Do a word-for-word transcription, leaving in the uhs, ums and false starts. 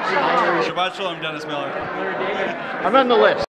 Shabbat Shalom, Dennis Miller. I'm on the list.